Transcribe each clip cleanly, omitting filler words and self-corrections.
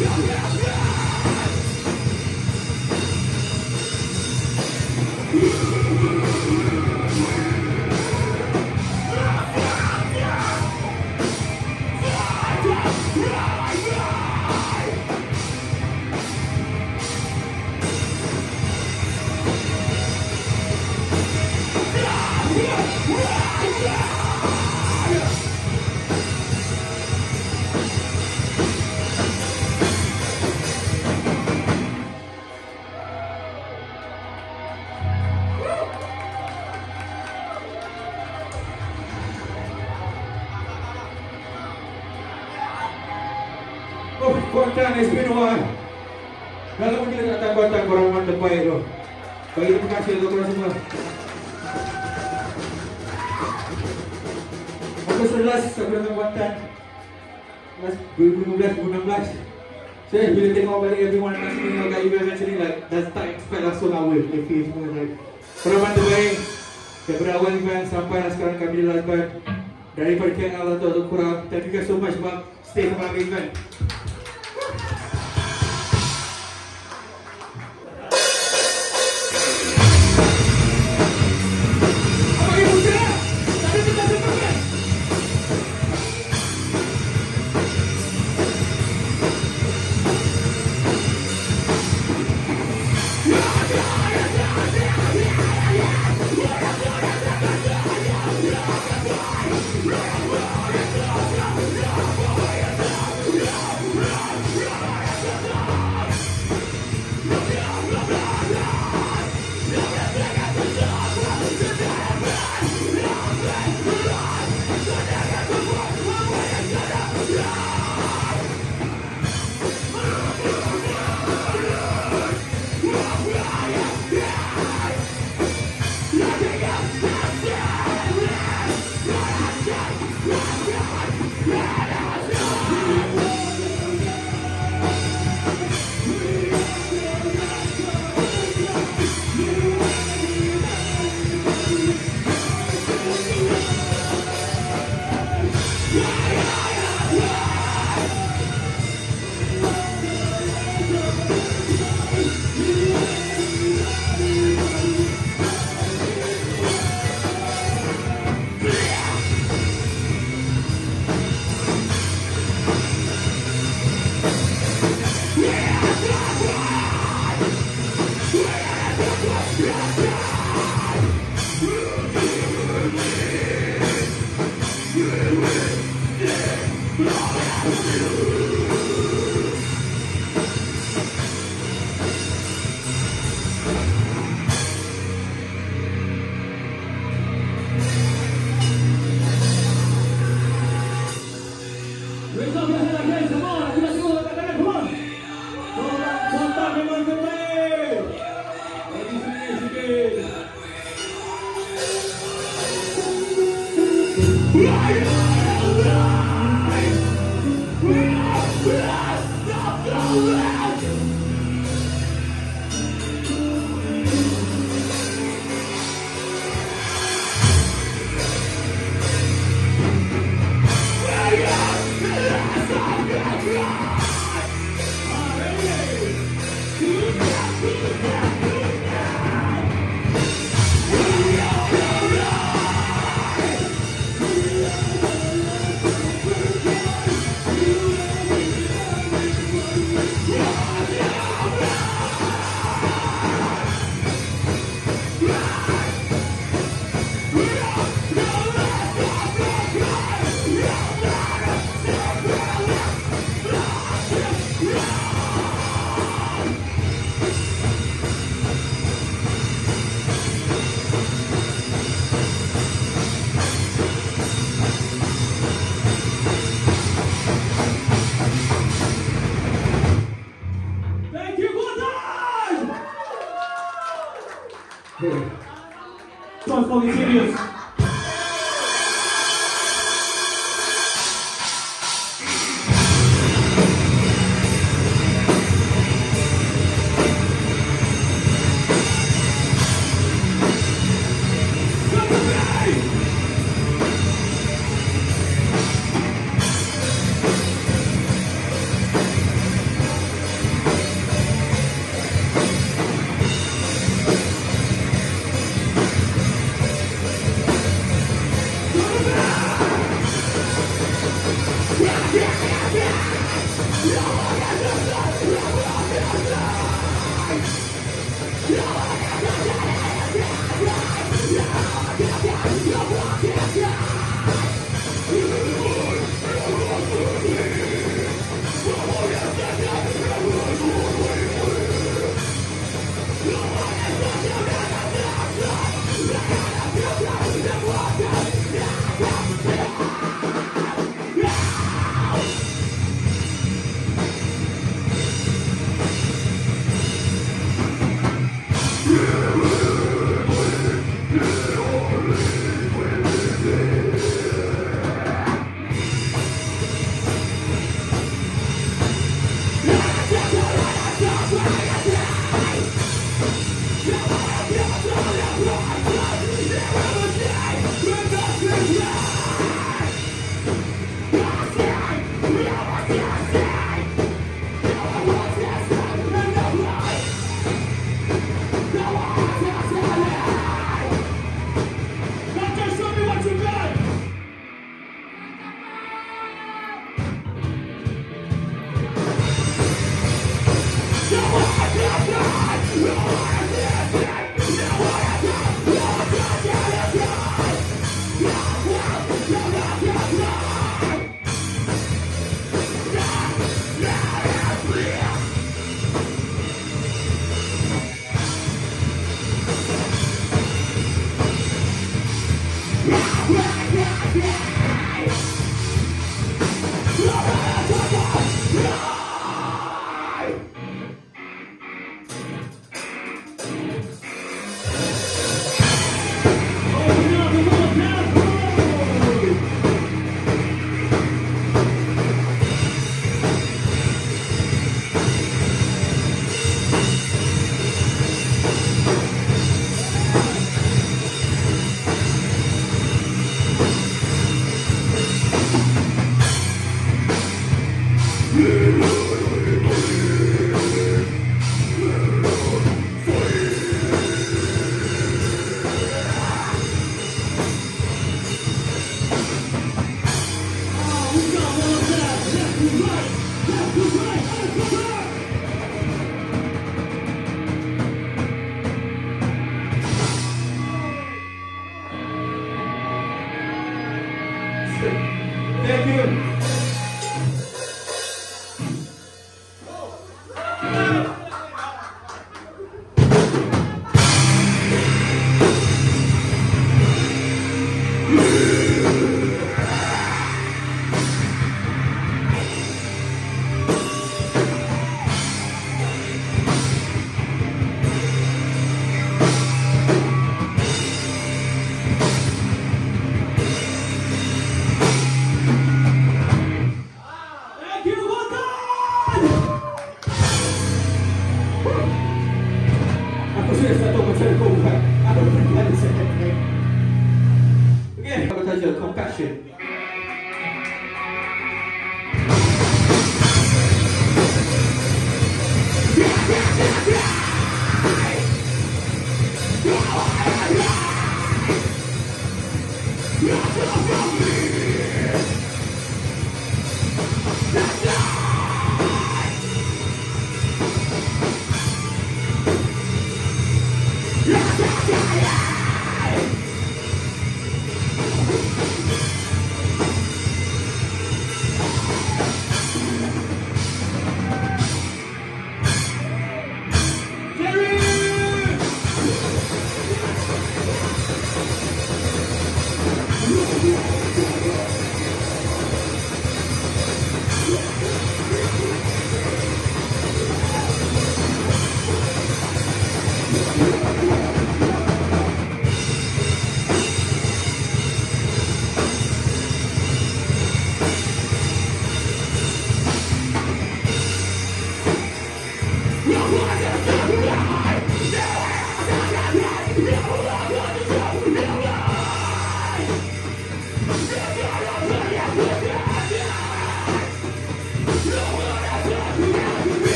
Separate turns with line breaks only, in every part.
Kuantan, it's been a while. Dah lama kita tak datang korang terbaik tu. Bagi terima kasih untuk korang semua. Aku selas aku datang Kuantan 2015-2016. Saya bila tengok balik everyone kat sini kat event sini like dah tak expect langsung awal FA semua like korang terbaik daripada awal event sampai sekarang kami dilakukan daripada KL atau korang. Thank you guys so much bang. Stay sampai lagi event.
Sounds fucking serious.
Thank you. Compassion.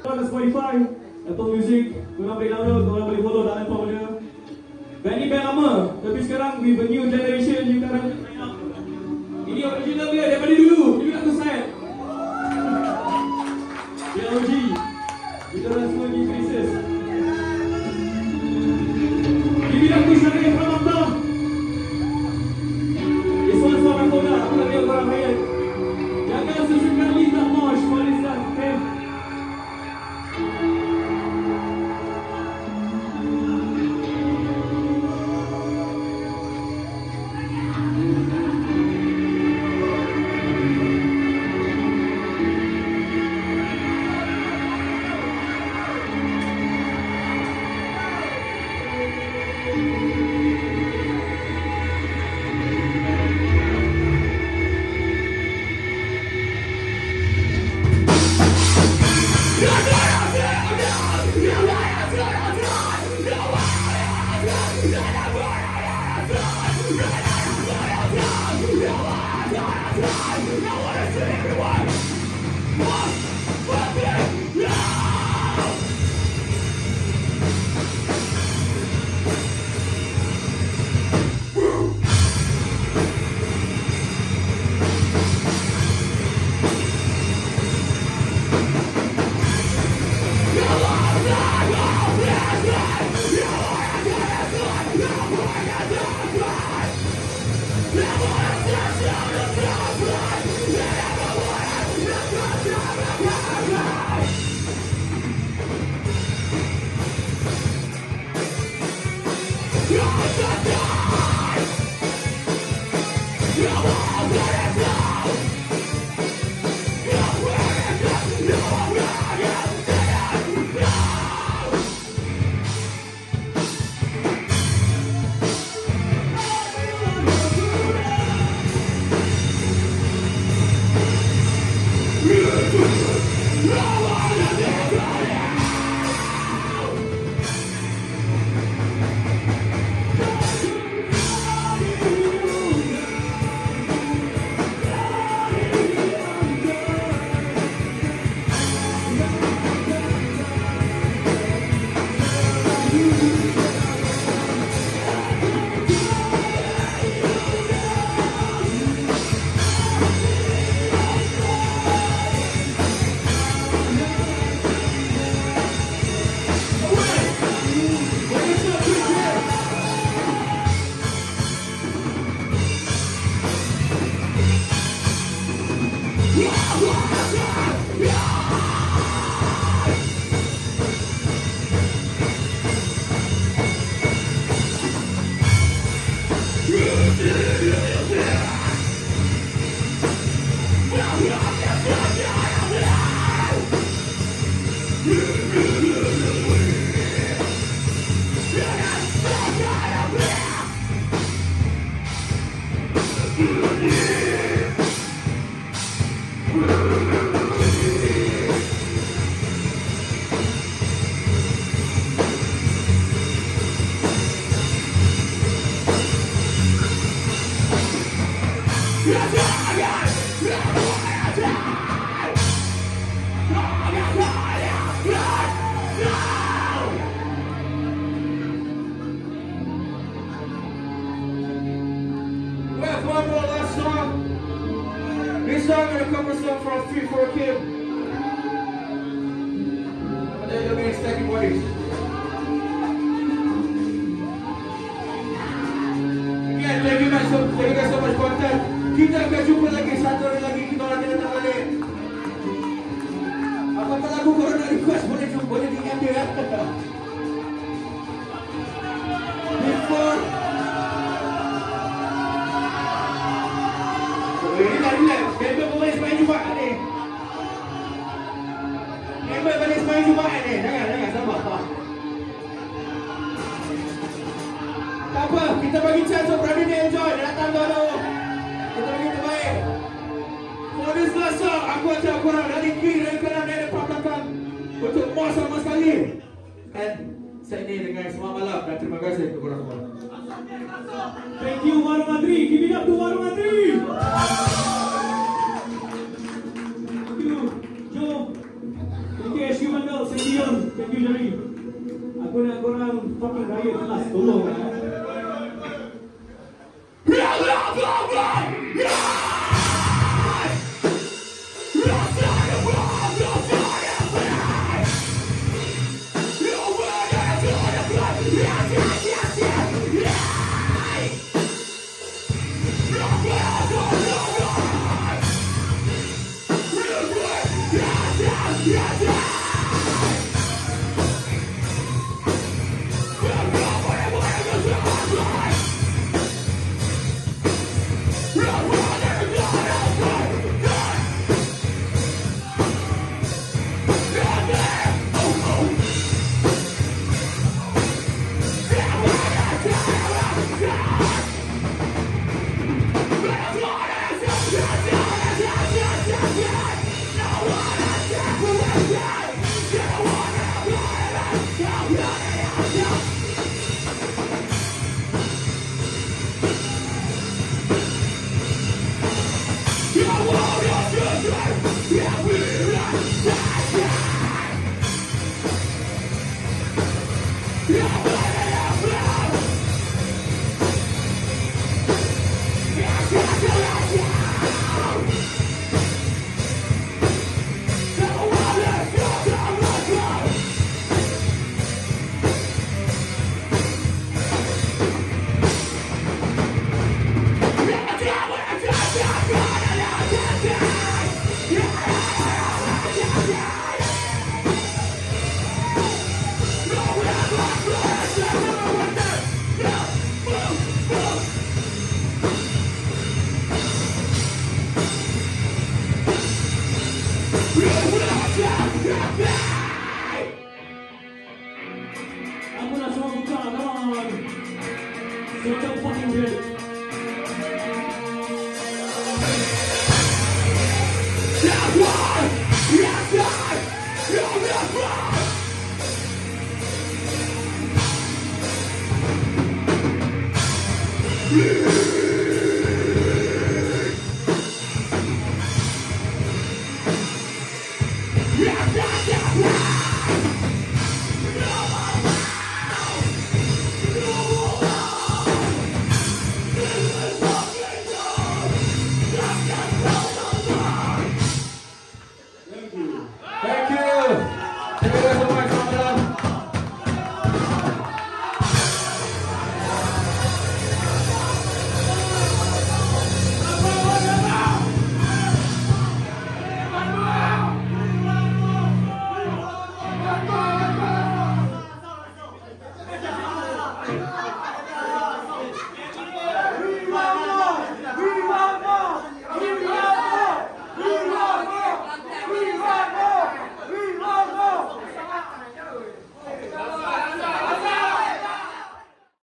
Ada Spotify, Apple Music, korang boleh download, korang boleh follow dalam platform dia. Band ni band lama, tapi sekarang with a new generation, you kan. Ini original dia daripada dulu. Ini aku set. Dia OG. Kita orang semua ni faces. Give it up to Syarif from Abdul. This one's for Makoda. Aku nak lihat korang main. Jangan sesekali tak mosh for this one, okay?
Kita akan jumpa lagi satu hari lagi, kita orang kena datang balik. Apa-apa lagu korang nak request boleh DM dia. Before ini dah relax. Member boleh main Jumaat ni. Member boleh main Jumaat ni. Jangan sabar. Tak apa, kita bagi chance untuk Brandon dia enjoy. Dia datang dulu. Kita bagi terbaik. For this last song, aku ajak korang dari kiri, dari kanan, dari depan belakang untuk more sama sekali. And saya ini dengan semua malam dan terima kasih kepada korang semua.
Thank you Warung Adri. Give it up to Warung Adri. Thank you Joe. Thank you SQ Mandal. jari. Aku nak korang fucking riot kelas. Tolong lah.
Yeah.